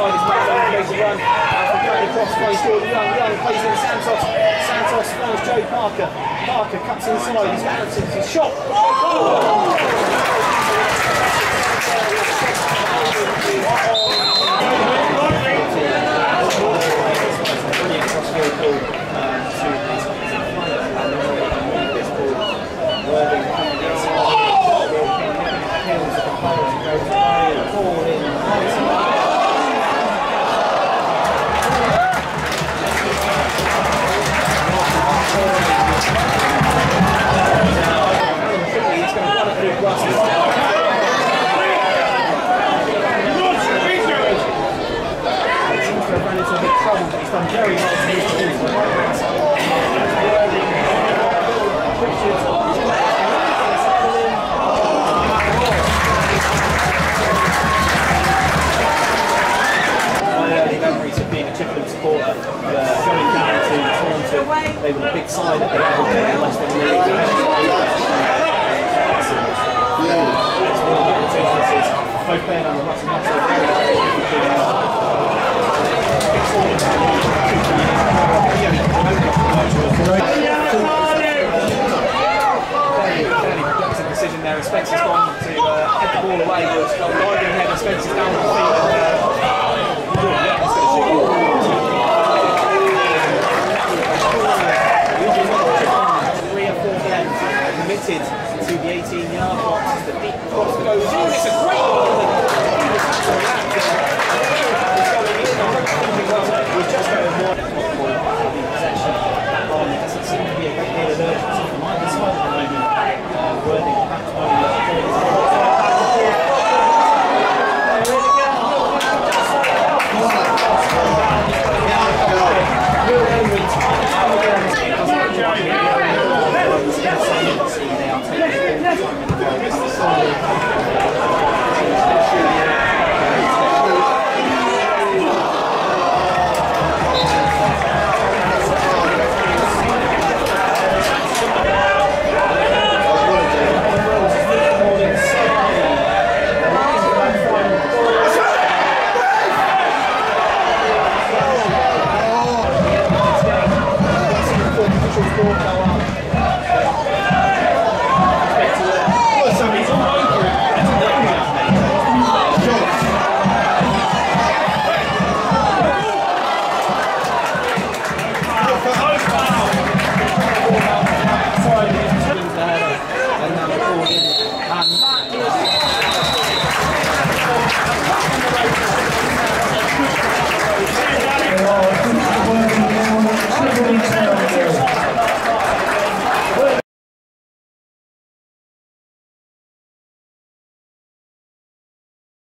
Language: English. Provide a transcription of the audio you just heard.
inside as Matt makes a run. From Bradley Cross plays Jordan Young. Young plays in Santos. Santos finds Joe Parker. Parker cuts inside. He's balancing. He's shot. Brilliant cross-field ball to Worthing coming inside. Kills the players and goes away. Ball in. He's going to run it through Russell. Ran into a bit of trouble, but he's done very well to move the ball. My early memories of being a Chippenham supporter, going down to Toronto, they were a big side at the level of the Western League. Both playing under Russell.